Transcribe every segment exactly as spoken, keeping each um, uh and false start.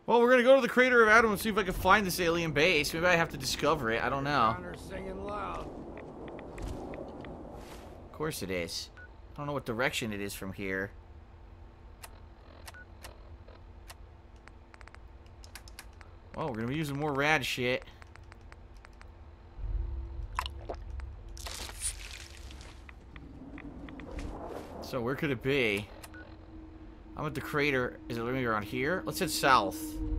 Well, we're gonna go to the crater of Adam and see if I can find this alien base. Maybe I have to discover it. I don't know. Singing loud. Of course it is. I don't know what direction it is from here. Well, we're gonna be using more rad shit. So where could it be? I'm at the crater. Is it maybe around here? Let's head south.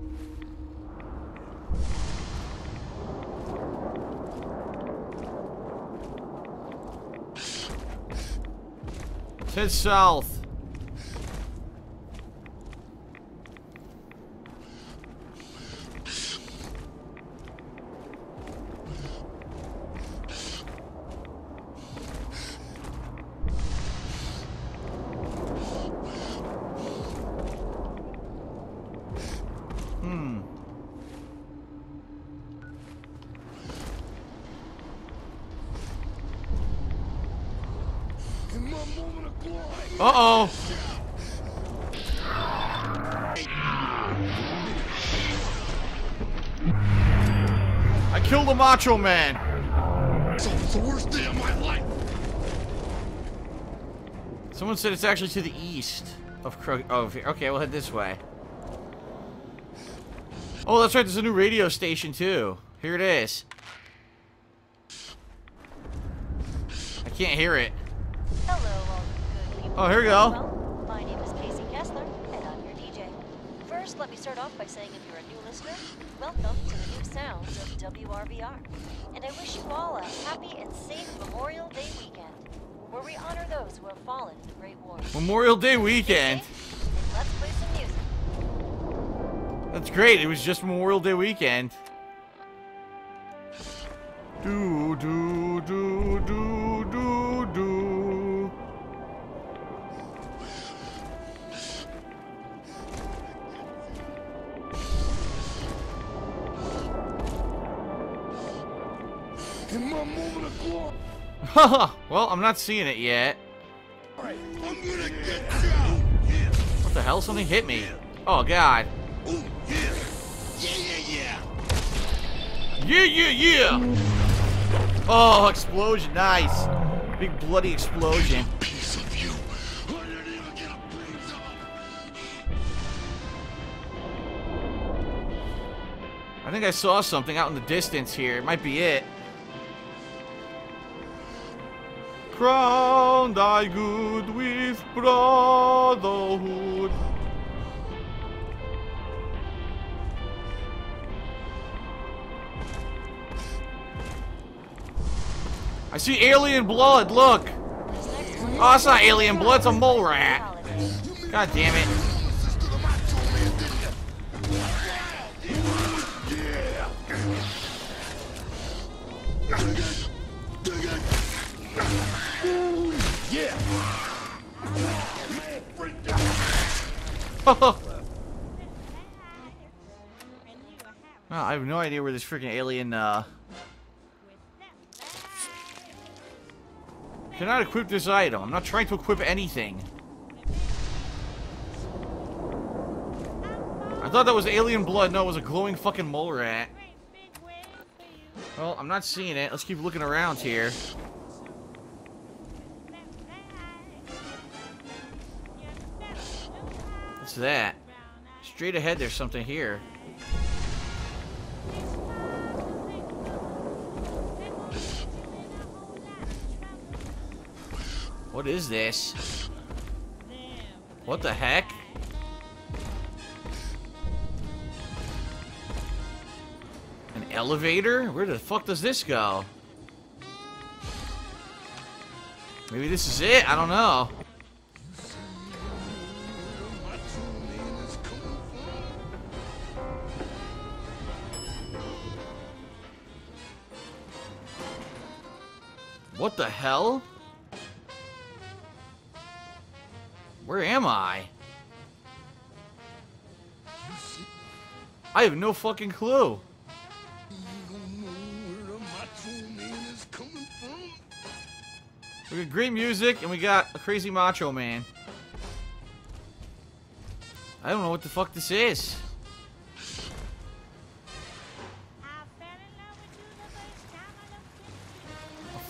Let's head south. Uh-oh. I killed the Macho Man. It's the worst day of my life. Someone said it's actually to the east of Krug. Oh, okay, we'll head this way. Oh, that's right. There's a new radio station, too. Here it is. I can't hear it. Hello, all good people. Oh, here we go. Well, my name is Casey Kessler, and I'm your D J. First, let me start off by saying if you're a new listener, welcome to the new sounds of W R V R. And I wish you all a happy and safe Memorial Day weekend, where we honor those who have fallen in the Great War. Memorial Day weekend. And let's play some music. That's great. It was just Memorial Day weekend. Do, do, do, do, do, do. In my moment of glory. Haha. Well, I'm not seeing it yet. Alright, I'm gonna get you. What the hell? Something hit me. Oh, God. Ooh, yeah. Yeah, yeah, yeah. Yeah, yeah, yeah. Oh, explosion. Nice. Big bloody explosion. Piece of you. I didn't even get a piece of. I think I saw something out in the distance here. It might be it. Crown thy good with brotherhood. I see alien blood, look! Oh, it's not alien blood, it's a mole rat. God damn it. Yeah. Well, I have no idea where this freaking alien, uh... cannot equip this item. I'm not trying to equip anything. I thought that was alien blood. No, it was a glowing fucking mole rat. Well, I'm not seeing it. Let's keep looking around here. What's that? Straight ahead, there's something here. What is this? What the heck? An elevator? Where the fuck does this go? Maybe this is it? I don't know. What the hell? Where am I? I have no fucking clue. We got great music and we got a crazy Macho Man. I don't know what the fuck this is.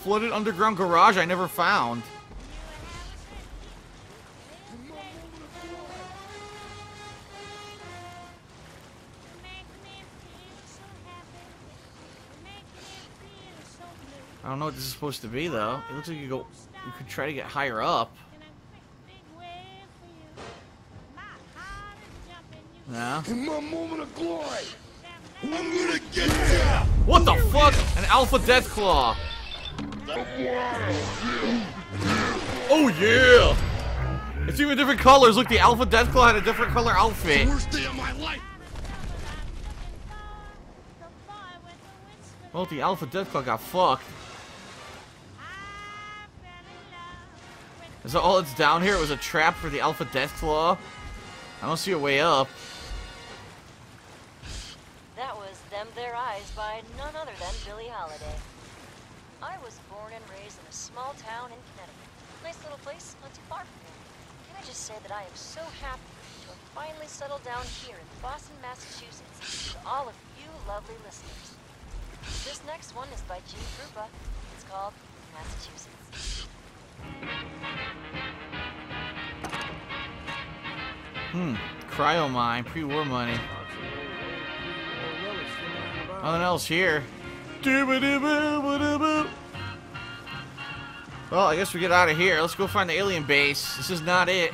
flooded underground garage I never found. I don't know what this is supposed to be, though. It looks like you go. You could try to get higher up. Yeah. In my moment of glory, I'm gonna get you. What the fuck? An alpha death claw. Oh yeah! It's even different colors. Look, the alpha death claw had a different color outfit. Worst day of my life. Well, the alpha death claw got fucked. Is that all that's down here? It was a trap for the alpha death claw? I don't see a way up. That was Them Their Eyes by none other than Billie Holiday. I was born and raised in a small town in Connecticut. Nice little place, not too far from here. Can I just say that I am so happy to have finally settled down here in Boston, Massachusetts, with all of you lovely listeners. This next one is by Gene Krupa. It's called Massachusetts. Hmm. Cryo mine, pre-war money. Nothing else here. Well, I guess we get out of here. Let's go find the alien base. This is not it.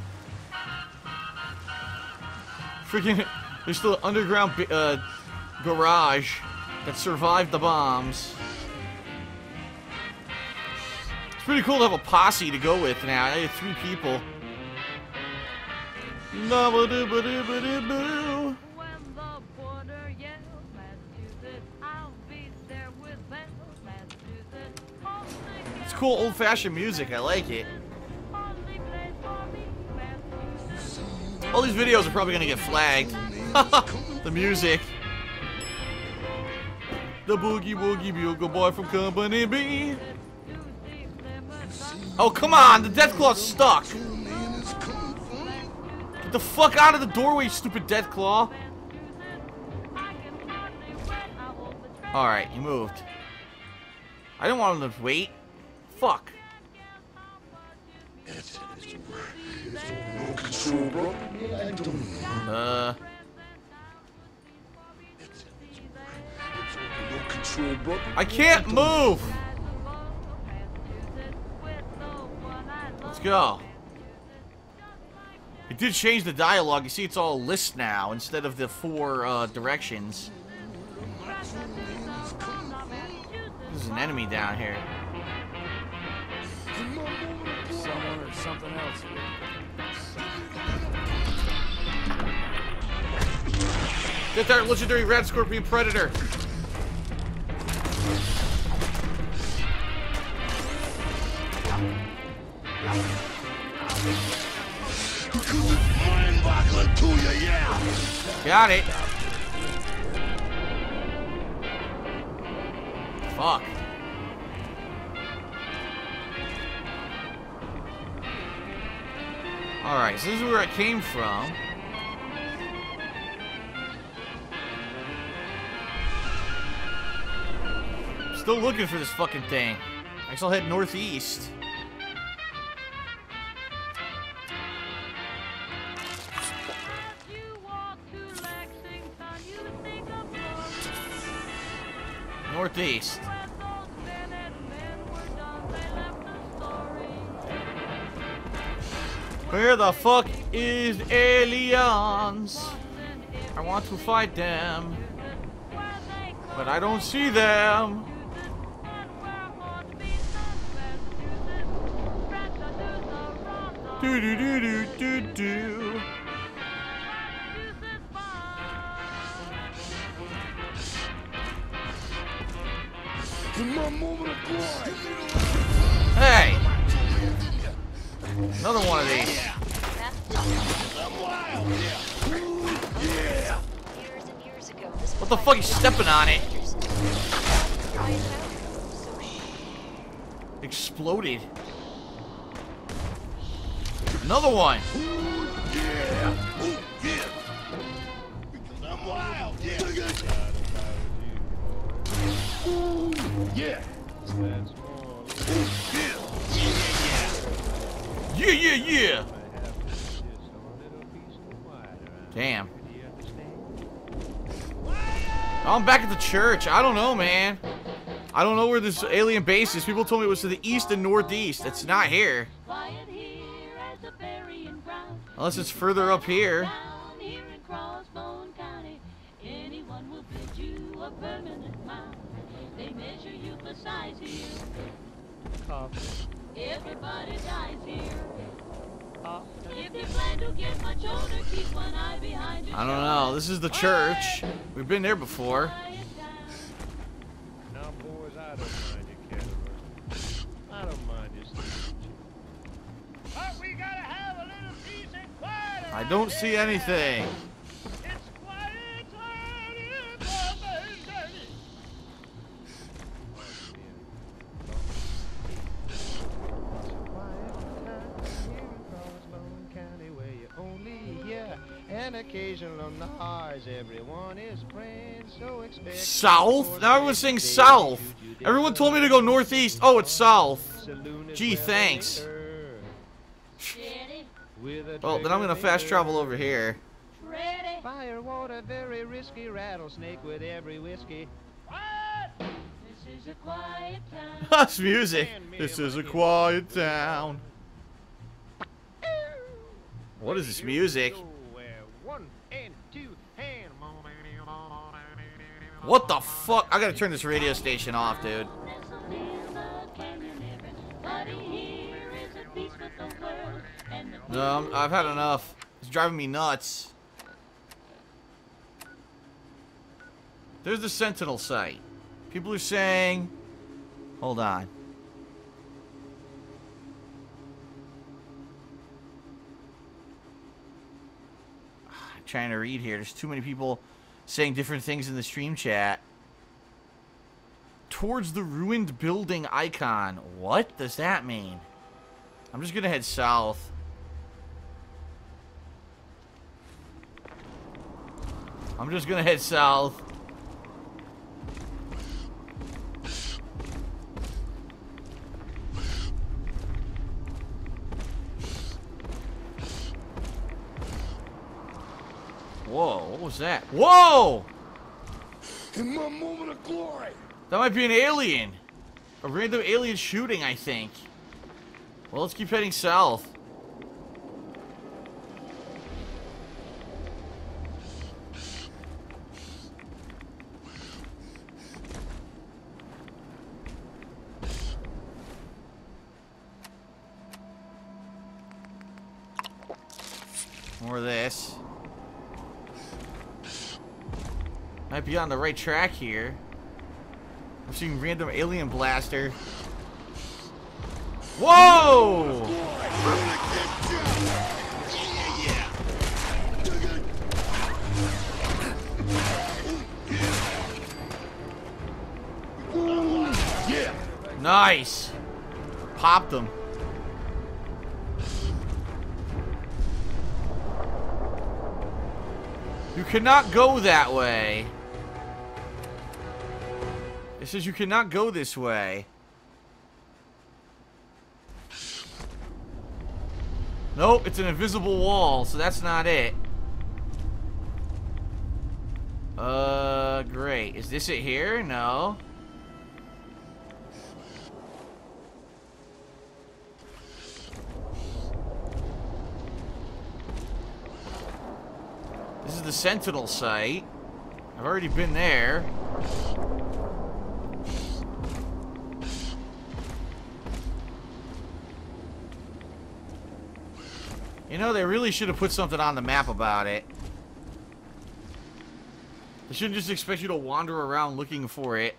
Freaking, there's still an underground uh, garage that survived the bombs. It's pretty cool to have a posse to go with now. I have three people. It's cool old-fashioned music. I like it. All these videos are probably gonna get flagged. The music. The boogie woogie bugle boy from Company B. Oh, come on! The Deathclaw's stuck! Get the fuck out of the doorway, you stupid Deathclaw! Alright, he moved. I didn't want him to wait. Fuck. Uh... I can't move! Let's go. It did change the dialogue. You see, it's all list now instead of the four uh, directions. There's an enemy down here. Someone or something else. Get that legendary red scorpion predator. Mind-boggling to you, yeah. Got it. Fuck. Alright, so this is where I came from. Still looking for this fucking thing. I guess I'll head northeast. Northeast. Where the fuck is aliens? I want to fight them, but I don't see them. Do do do do do do. Hey! Another one of these. What the fuck? He's stepping on it. Exploded. Another one. Yeah. Yeah, yeah, yeah. Damn. I'm back at the church. I don't know, man. I don't know where this alien base is. People told me it was to the east and northeast. It's not here. Unless it's further up here. Everybody dies here. If you plan to get much older, keep one eye behind you. I don't know. This is the church. We've been there before. Now, boys, I don't mind you, Caterpillar. I don't mind you. But we gotta have a little peace and quiet. I don't see anything. It's quiet time in Boston. An occasional noise, everyone is praying, so expect South? Now everyone's saying south. Everyone told me to go northeast. Oh, it's south. Gee, thanks. Well, then I'm gonna fast travel over here. Fire, water, very risky, rattlesnake with every whiskey. This is a quiet town. That's music. This is a quiet town. What is this music? What the fuck? I gotta turn this radio station off, dude. No, I'm, I've had enough. It's driving me nuts. There's the Sentinel site. People are saying... Hold on. I'm trying to read here. There's too many people saying different things in the stream chat. Towards the ruined building icon. What does that mean? I'm just gonna head south. I'm just gonna head south. Whoa, what was that? Whoa! In my moment of glory. That might be an alien. A random alien shooting, I think. Well, let's keep heading south. More of this. Might be on the right track here. I'm seeing random alien blaster. Whoa! Yeah. Nice. Popped them. You cannot go that way. It says you cannot go this way. Nope, it's an invisible wall, so that's not it. Uh, great. Is this it here? No. This is the Sentinel site. I've already been there. You know, they really should have put something on the map about it. They shouldn't just expect you to wander around looking for it.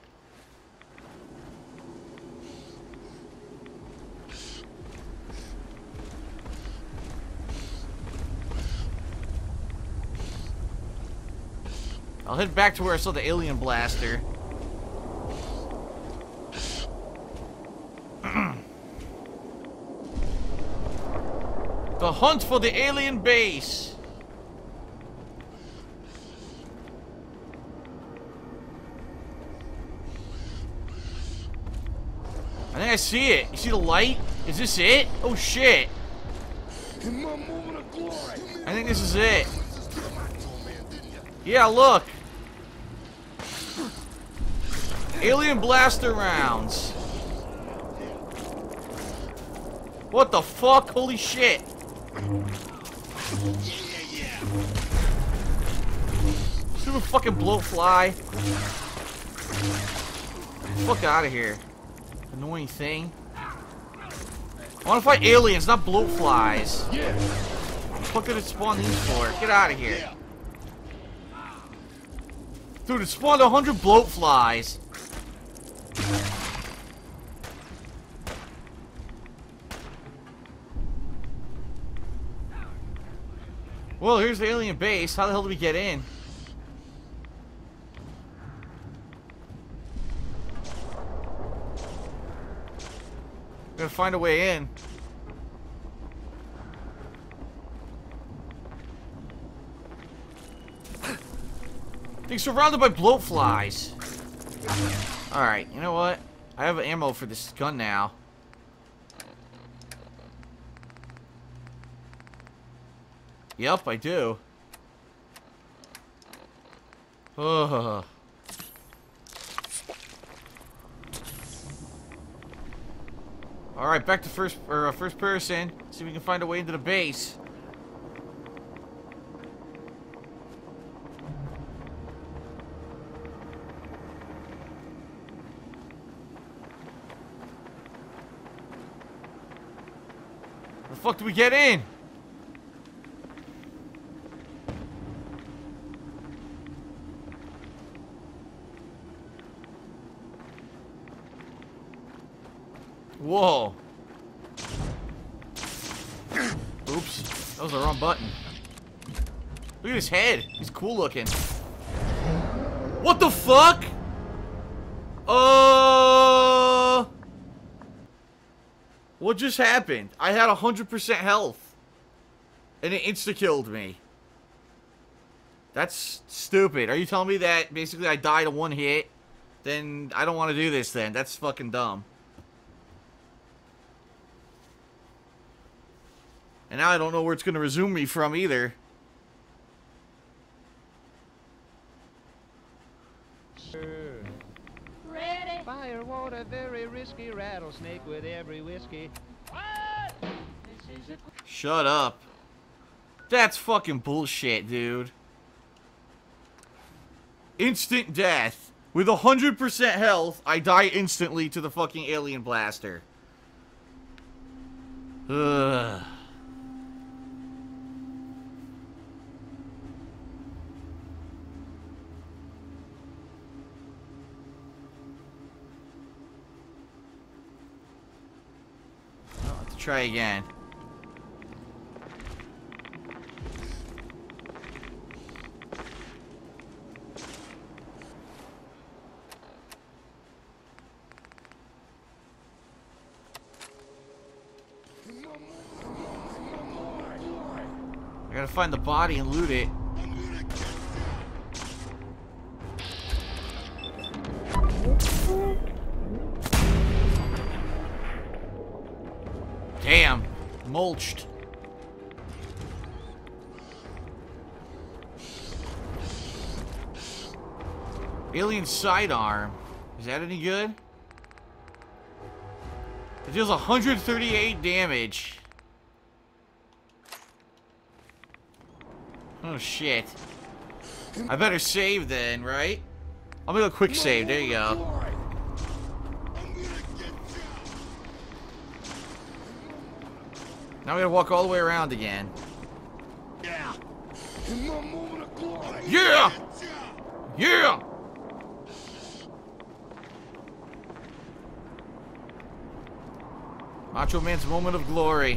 I'll head back to where I saw the alien blaster. The hunt for the alien base. I think think I see it. You see the light? Is this it? Oh shit. In my moment of glory. I think this is it. Yeah, look. Alien blaster rounds. What the fuck? Holy shit. Stupid fucking blowfly. Fuck out of here. Annoying thing. I want to fight aliens, not blowflies. Yeah. What the fuck did it spawn these for? Get out of here. Dude, it spawned a hundred bloatflies. Well, here's the alien base. How the hell did we get in? Gotta find a way in. Being surrounded by bloatflies. Alright, you know what? I have ammo for this gun now. Yep, I do. Ugh. Alright, back to first or uh, first person. See if we can find a way into the base. Where the fuck do we get in? Whoa. Oops. That was the wrong button. Look at his head. He's cool looking. What the fuck? Uh... What just happened? I had one hundred percent health. And it insta-killed me. That's stupid. Are you telling me that basically I died in one hit? Then I don't want to do this then. That's fucking dumb. And now I don't know where it's going to resume me from either. Ready? Fire, water, very risky. Rattlesnake with every whiskey. Shut up. That's fucking bullshit, dude. Instant death. With one hundred percent health, I die instantly to the fucking alien blaster. Ugh. I'll have to try again. I gotta find the body and loot it. Damn, mulched. Alien sidearm. Is that any good? It deals one hundred thirty-eight damage. Oh shit. I better save then, right? I'm gonna go quick save. There you go. Now we gotta walk all the way around again. Yeah. In my moment of glory. Yeah! Yeah! Macho Man's moment of glory.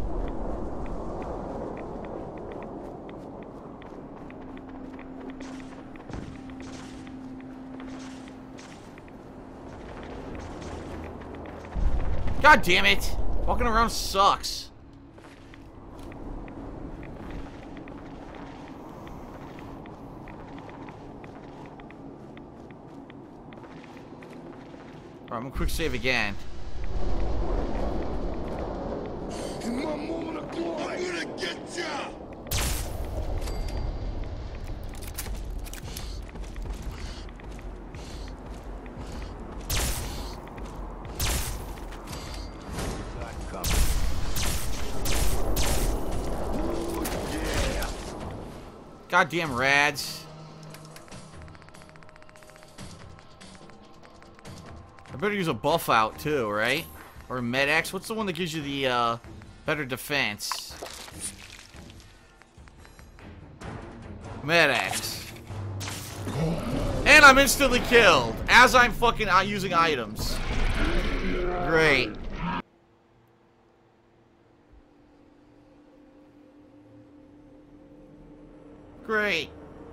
God damn it! Walking around sucks. Alright, I'm gonna quick save again. In my moment of glory, I'm gonna get ya! Goddamn rads. I better use a buff out too, right? Or Med-X. What's the one that gives you the uh, better defense? Med-X. And I'm instantly killed as I'm fucking out using items. Great. Great.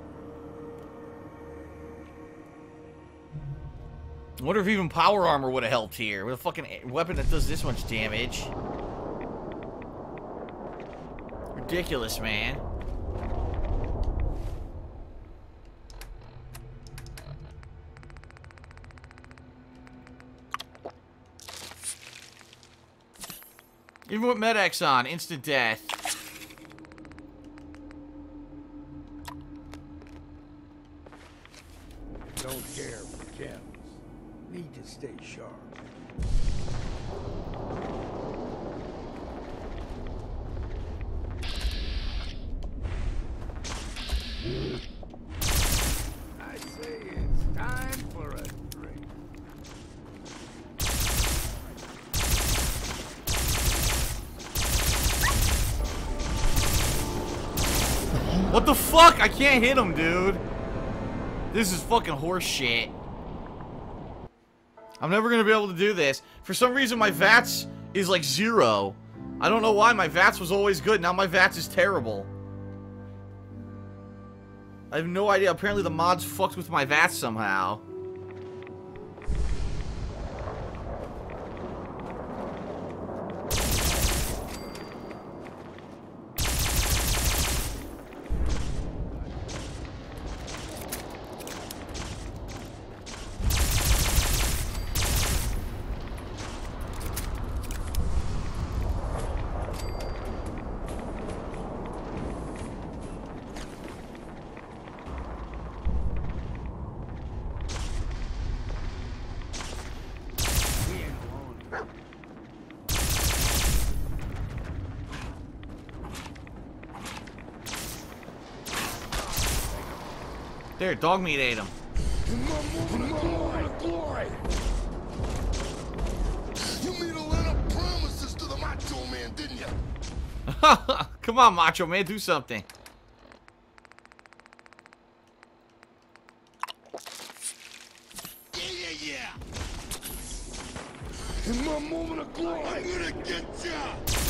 I wonder if even power armor would have helped here with a fucking weapon that does this much damage. Ridiculous, man. Even with Med-X on, instant death. Don't care for gems. Need to stay sharp. I say it's time for a drink. What the fuck? I can't hit him, dude. This is fucking horse shit. I'm never gonna be able to do this. For some reason, my V A T S is like zero. I don't know why. My V A T S was always good. Now my V A T S is terrible. I have no idea. Apparently the mods fucked with my V A T S somehow. There, dog meat ate him. In my moment of glory, glory. You made a lot of promises to the Macho Man, didn't you? Come on, Macho Man, do something. Yeah, yeah, yeah. In my moment of glory, I'm gonna get ya.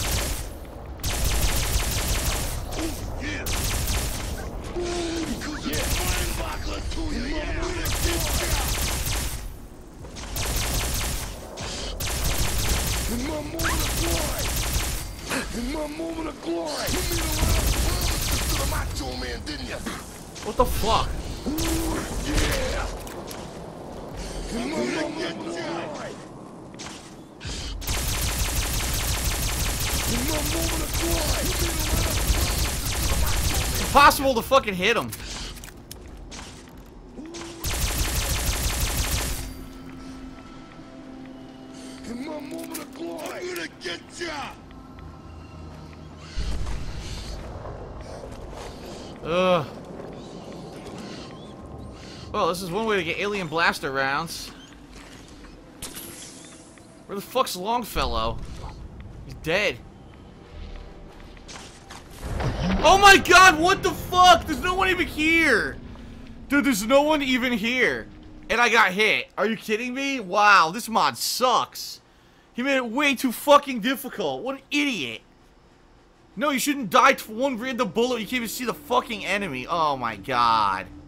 Oh, yeah. Because yeah. It's mind-boggling to you, yeah. I'm gonna get ya. In my moment of glory. In my moment of glory. You made a lot of promises to the Macho Man, didn't you? What the fuck? Ooh, yeah. In my moment of glory. In my moment of glory. You made a lot of promises to the Macho Man. Impossible to fucking hit him. In my moment of glory. I'm gonna get ya. Ugh. Well, this is one way to get alien blaster rounds. Where the fuck's Longfellow? He's dead. Oh my god, what the fuck? There's no one even here. Dude, there's no one even here. And I got hit. Are you kidding me? Wow, this mod sucks. He made it way too fucking difficult. What an idiot. No, you shouldn't die to one random bullet. You can't even see the fucking enemy. Oh my god.